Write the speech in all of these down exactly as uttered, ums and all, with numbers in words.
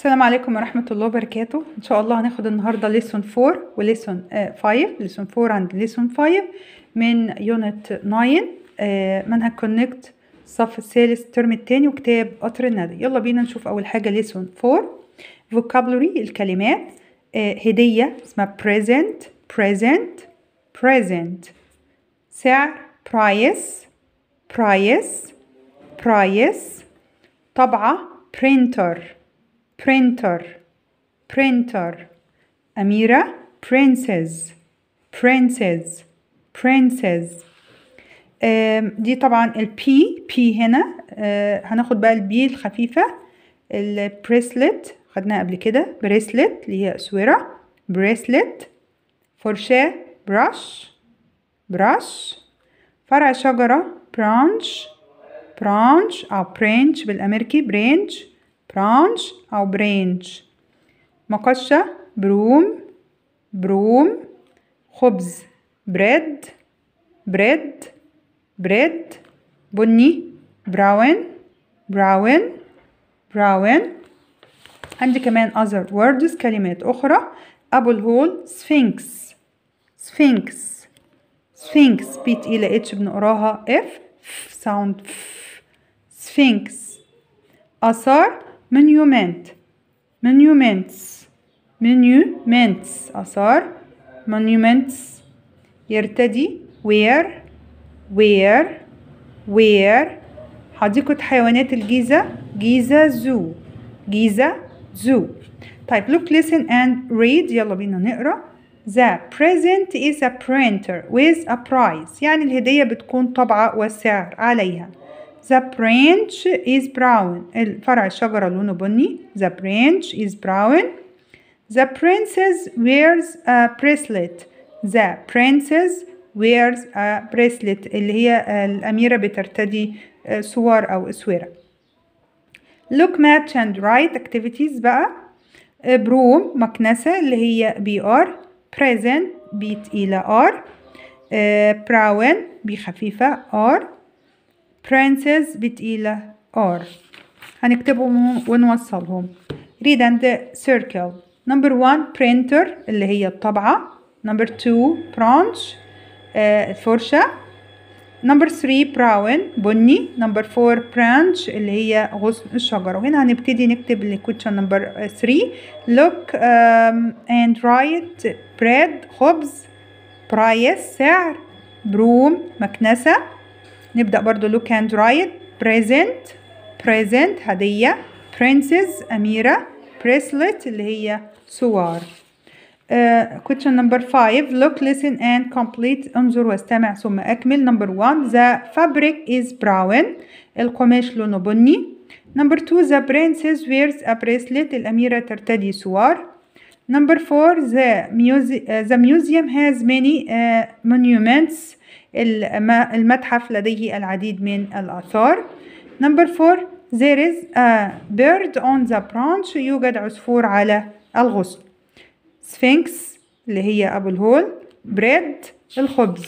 السلام عليكم ورحمة الله وبركاته. إن شاء الله هناخد النهاردة ليسون فور وليسون فايف، ليسون فور عند ليسون فايف من يونت تسعة، منهج كونكت الصف الثالث الترم الثاني وكتاب قطر الندى. يلا بينا نشوف أول حاجة ليسون فور. vocabulary الكلمات. هدية اسمها present present present. سعر price price price. طبعة printer printer printer. أميرة princess princess princess. دي طبعا البي بي هنا. هناخد بقى البي الخفيفة. البريسلت خدناها قبل كده، بريسلت اللي هي أسورة، بريسلت. فرشاة براش براش. فرع شجرة برانش برانش أو برانش بالأمريكي، برانش برانش أو برانش. مقشة بروم بروم. خبز بريد بريد بريد. بني براون براون براون. عندي كمان other words كلمات أخرى. أبو الهول سفنكس سفنكس سفنكس. بي تقيلة اتش بنقراها اف ساوند سفنكس. آثار مونيومنت مونيومنتس مونيومنتس. آثار مونيومنتس. يرتدي وير وير وير. حديقة حيوانات الجيزة جيزة زو جيزة زو. طيب look listen and read. يلا بينا نقرأ. The present is a printer with a price. يعني الهدية بتكون طبعة والسعر عليها. The branch is brown. الفرع الشجرة لونه بني. The branch is brown. The princess wears a bracelet. The princess wears a bracelet اللي هي الأميرة بترتدي سوار أو أسورة. Look match and write activities بقى. بروم مكنسة اللي هي بي ار. present بي تقيلة ار. براون بي خفيفة ار. princess بتقيلة ار. هنكتبهم ونوصلهم. read and circle. number one printer اللي هي الطبعة. number two branch الفرشة. number three brown بني. number four branch اللي هي غصن الشجرة. وهنا هنبتدي نكتب اللي question number three. look um, and write bread خبز. price سعر. broom مكنسة. نبدأ برضو look and write present present هدية. princess أميرة. bracelet اللي هي سوار. Uh, question number five. look listen and complete. انظر واستمع ثم أكمل. number one the fabric is brown. القماش لونه بني. number two the princess wears a bracelet. الأميرة ترتدي سوار. number four the, muse uh, the museum has many uh, monuments. المتحف لديه العديد من الآثار. number four there is a bird on the branch. يوجد عصفور على الغصن. سفنكس اللي هي أبو الهول. بريد الخبز.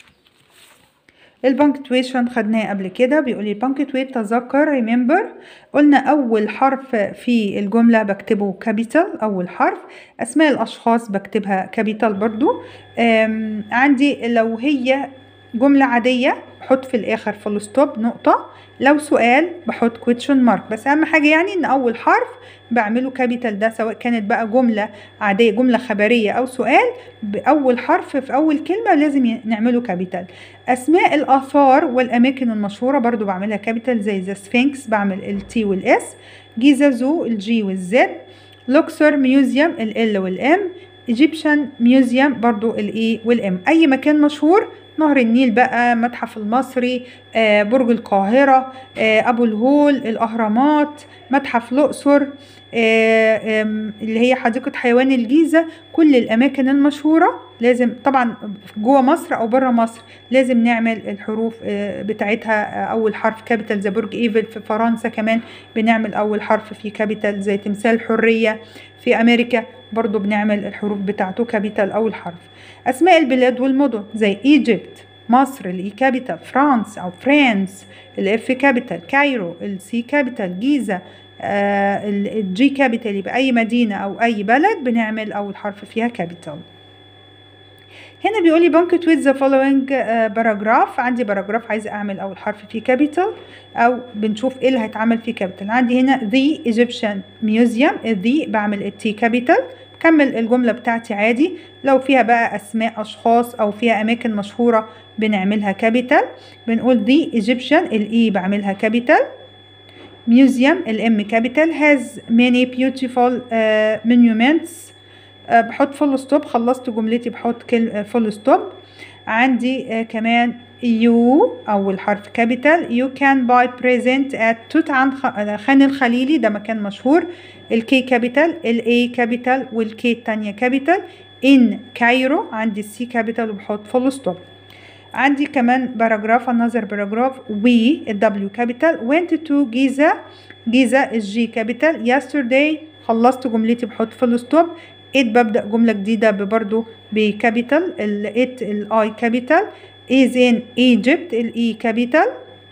البنكتويشن خدناه قبل كده. بيقول لي البنكتويت تذكر ريمبر. قلنا أول حرف في الجملة بكتبه كابيتال أول حرف. أسماء الأشخاص بكتبها كابيتال برضو. عندي لو هي جملة عادية بحط في الآخر فول ستوب نقطة. لو سؤال بحط كويتشن مارك. بس أهم حاجة يعني إن أول حرف بعمله كابيتال. ده سواء كانت بقى جملة عادية جملة خبرية أو سؤال، بأول حرف في أول كلمة لازم نعمله كابيتال. أسماء الآثار والأماكن المشهورة برضو بعملها كابيتال زي ذا سفنكس بعمل التي والإس. جيزة زو الجي والزد. لوكسور ميوزيوم ال والإم. إيجيبشن ميوزيوم برضو الإي والإم. أي مكان مشهور، نهر النيل بقى، متحف المصري، آه، برج القاهرة، آه، أبو الهول، الأهرامات، متحف الأقصر، آه، اللي هي حديقة حيوان الجيزة. كل الأماكن المشهورة لازم طبعا جوه مصر أو بره مصر لازم نعمل الحروف آه، بتاعتها آه، أول حرف كابيتال. زي برج إيفل في فرنسا كمان بنعمل أول حرف فيه كابيتال. زي تمثال الحرية في أمريكا برضو بنعمل الحروف بتاعته كابيتال أول حرف. أسماء البلاد والمدن زي إيجيبت مصر الإي كابيتال. فرانس أو فرانس الإف كابيتال. كايرو السي كابيتال. جيزة الجي كابيتال يبقى أي مدينة أو أي بلد بنعمل أول حرف فيها كابيتال. هنا بيقول لي punctuate the following باراجراف. عندي باراجراف عايزة أعمل أول حرف فيه كابيتال أو بنشوف إيه اللي هيتعمل فيه كابيتال. عندي هنا the Egyptian Museum، the بعمل التي كابيتال، بكمل الجملة بتاعتي عادي. لو فيها بقى أسماء أشخاص أو فيها أماكن مشهورة بنعملها كابيتال. بنقول the Egyptian، الإي بعملها كابيتال. museum الام كابيتال. has many beautiful uh, monuments، أه بحط فول ستوب. خلصت جملتي بحط كل فول ستوب. عندي أه كمان يو أول حرف كابيتال. you can buy present at توت عنخ خان الخليلي، ده مكان مشهور. الكي كابيتال، الاي كابيتال والكي التانية كابيتال. in كايرو عندي السي كابيتال وبحط فول ستوب. عندي كمان باراجراف another باراجراف we الدبليو كابيتال. went to جيزة، جيزة الجي كابيتال. yesterday خلصت جملتي بحط فول ستوب. it ببدأ جملة جديدة برضو بكابيتال. ال it الاي كابيتال. is in Egypt الاي كابيتال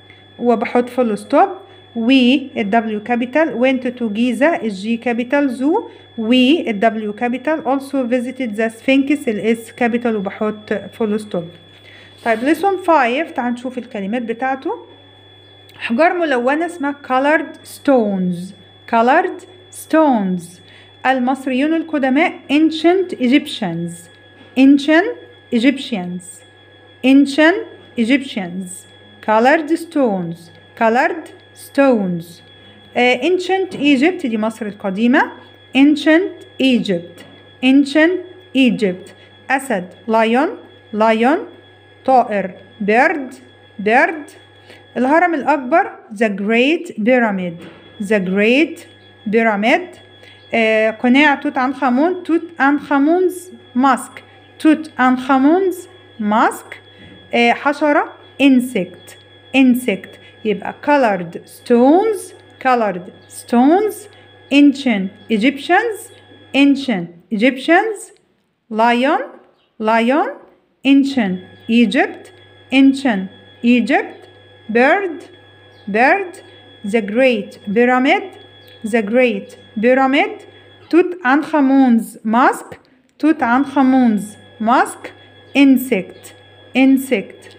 وبحط فول ستوب. we الدبليو كابيتال. went to جيزة الجي كابيتال. زو we الدبليو كابيتال. also visited the Sphinx الاس كابيتال وبحط فول ستوب. طيب lesson five تعال نشوف الكلمات بتاعته. أحجار ملونة اسمها colored stones. colored stones. المصريون القدماء ancient Egyptians. ancient Egyptians. ancient Egyptians. colored stones. colored stones. uh, ancient Egypt دي مصر القديمة. ancient Egypt. ancient Egypt. أسد lion. lion. طائر bird. bird. الهرم الأكبر the great pyramid. the great pyramid. آه قناع توت عنخ آمون توت عنخ آمونز ماسك. توت عنخ آمونز ماسك. آه حشرة insect. insect. يبقى colored stones. colored stones. ancient Egyptians. ancient Egyptians. lion. lion. ancient Egypt. ancient Egypt. bird. bird. the great pyramid. the great pyramid. توت عنخ آمونز ماسك. توت عنخ آمونز ماسك. insect. insect.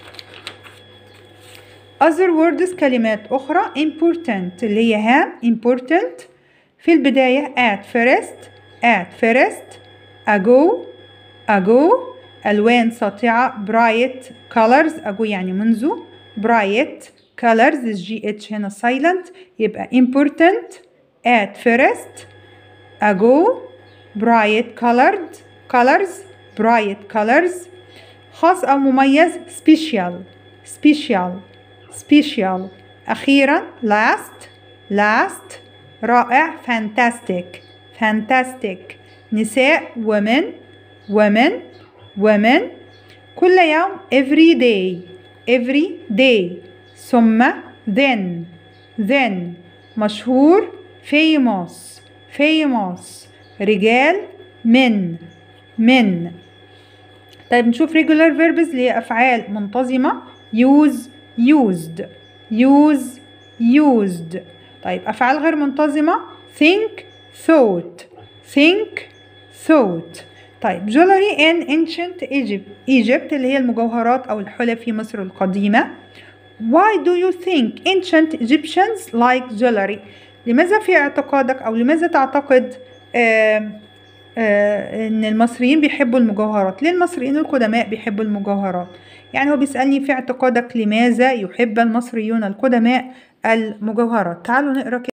other words كلمات أخرى important اللي هي هام important. في البداية at first. at first. ago. ago. ألوان ساطعة bright colors. ago يعني منذ. bright colors الجي اتش هنا silent يبقى important. at first. ago. bright colored colors. bright colors. خاص أو مميز special. special. special. أخيرا last. last. رائع fantastic. fantastic. نساء women. women. women. كل يوم every day. every day. ثم then. then. مشهور famous. famous. رجال men. men. طيب نشوف regular verbs اللي هي أفعال منتظمة. use used. use used. طيب أفعال غير منتظمة think thought. think thought. طيب jewelry in ancient Egypt. Egypt اللي هي المجوهرات أو الحلى في مصر القديمة. Why do you think ancient Egyptians like jewelry؟ لماذا في اعتقادك أو لماذا تعتقد آه آه إن المصريين بيحبوا المجوهرات؟ ليه المصريين القدماء بيحبوا المجوهرات؟ يعني هو بيسألني في اعتقادك لماذا يحب المصريون القدماء المجوهرات. تعالوا نقرأ كده.